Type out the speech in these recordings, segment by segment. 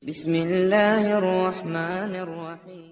বিসমিল্লাহির রহমানির রহিম।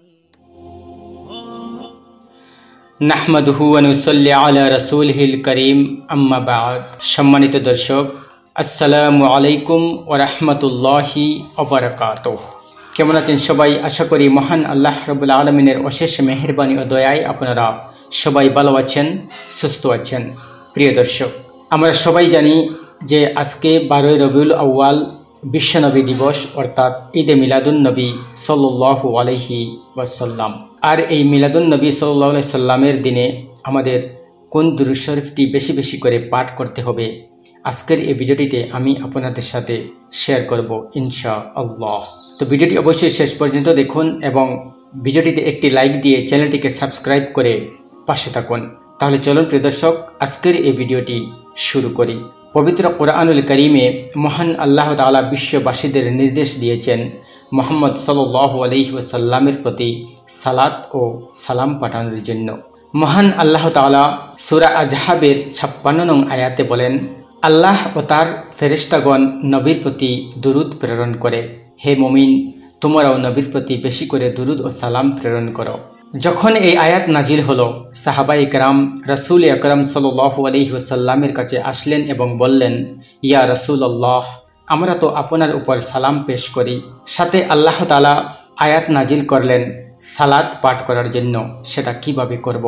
নাহমাদুহু ওয়া নুসাল্লি আলা রাসূলিহিল কারীম, আম্মা বা'দ। সম্মানিত দর্শক, আসসালামু আলাইকুম ওয়া রাহমাতুল্লাহি ওয়া বারাকাতুহু। কেমন আছেন সবাই? আশা করি মহান আল্লাহ রাব্বুল আলামিনের অশেষ মেহেরবানি ও দয়ায় আপনারা সবাই ভালো আছেন, সুস্থ আছেন। প্রিয় দর্শক, আমরা সবাই জানি যে আজকে 12 রবিউল আউয়াল বিশ্বনবী দিবস, অর্থাৎ ঈদে মিলাদুন নবী সাল্লাল্লাহু আলাইহি ওয়াসাল্লাম। আর এই মিলাদুন নবী সাল্লাল্লাহু আলাইহি সাল্লামের দিনে আমাদের কোন দুরূদ শরীফটি বেশি বেশি করে পাঠ করতে হবে, আজকের এই ভিডিওটিতে আমি আপনাদের সাথে শেয়ার করব ইনশাআল্লাহ। তো ভিডিওটি অবশ্যই শেষ পর্যন্ত দেখুন এবং ভিডিওটিতে একটি লাইক দিয়ে চ্যানেলটিকে সাবস্ক্রাইব করে পাশে থাকুন। তাহলে চলুন প্রিয় দর্শক, আজকের এই ভিডিওটি শুরু করি। পবিত্র কোরআনুল কারীমে মহান আল্লাহ তাআলা বিশ্ববাসীদের নির্দেশ দিয়েছেন মুহাম্মদ সাল্লাল্লাহু আলাইহি ওয়াসাল্লামের প্রতি সালাত ও সালাম পাঠানোর জন্য। মহান আল্লাহ তাআলা সূরা আজহাবের 56 নং আয়াতে বলেন, আল্লাহ ও তার ফেরেশতাগণ নবীর প্রতি দুরূদ প্রেরণ করে। হে মুমিন, তোমরাও নবীর প্রতি বেশি করে দুরূদ ও সালাম প্রেরণ করো। যখন এই আয়াত নাজিল হলো, সাহাবায়ে কেরাম রাসূল আকরাম সাল্লাল্লাহু আলাইহি ওয়াসাল্লামের কাছে আসলেন এবং বললেন, ইয়া রাসূলুল্লাহ, আমরা তো আপনার উপর সালাম পেশ করি, সাথে আল্লাহ তাআলা আয়াত নাজিল করলেন সালাত পাঠ করার জন্য, সেটা কিভাবে করব?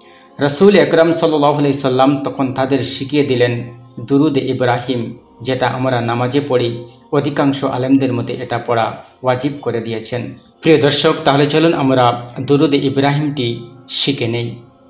রাসূল আকরাম সাল্লাল্লাহু আলাইহি সাল্লাম তখন তাদের শিখিয়ে দিলেন দুরুদ ইব্রাহিম, যেটা আমরা নামাজে পড়ি। অধিকাংশ আলেমদের মতে এটা পড়া ওয়াজিব করে দিয়েছেন। প্রিয় দর্শক, তাহলে চলুন আমরা দুরুদ ইব্রাহিমটি শিখে নেই।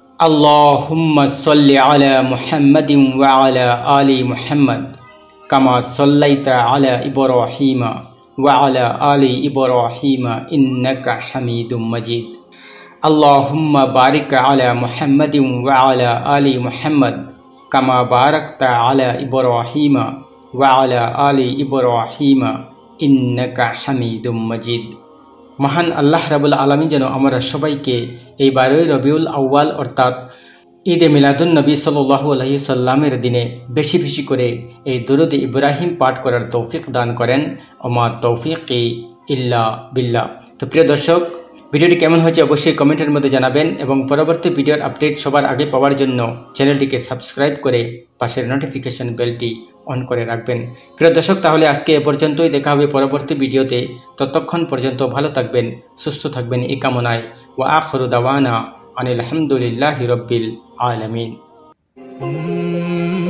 আল্লাহুম্মা সাল্লি আলা মুহাম্মাদিন ওয়া আলা আলি মুহাম্মাদ কামা সাল্লাইতা আলা ইব্রাহিমা ওয়া আলা আলি ইব্রাহিমা ইন্নাকা হামিদুম মাজিদ। আল্লাহুম্মা বারিক আলা মুহাম্মাদিন ওয়া আলা আলি মুহাম্মাদ কামা বারাকতা আলা ইব্রাহিমা ওয়া আলা আলি ইব্রাহিমা ইন্নাকা হামিদুম মাজিদ। মহান আল্লাহ রাব্বুল আলামিন যেন আমরা সবাইকে এই 12 রবিউল আউয়াল অর্থাৎ ঈদে মিলাদুন নবী সাল্লাল্লাহু আলাইহি সাল্লামের দিনে বেশি বেশি করে এই দুরুদ ইব্রাহিম পাঠ করার তৌফিক দান করেন। ওমা তৌফিকি ইল্লা বিল্লাহ। তো প্রিয় দর্শক, ভিডিওটি কেমন হয়েছে অবশ্যই কমেন্টের মধ্যে জানাবেন এবং পরবর্তী ভিডিওর আপডেট সবার আগে পাওয়ার জন্য চ্যানেলটিকে সাবস্ক্রাইব করে পাশের নোটিফিকেশন বেলটি অন করে রাখবেন। প্রিয় দর্শক, তাহলে আজকে এ পর্যন্তই। দেখা হবে পরবর্তী ভিডিওতে। ততক্ষণ পর্যন্ত ভালো থাকবেন, সুস্থ থাকবেন এই কামনায়। ওয়া আখিরু দাওয়ানা আনিল হামদুলিল্লাহি রাব্বিল আলামিন।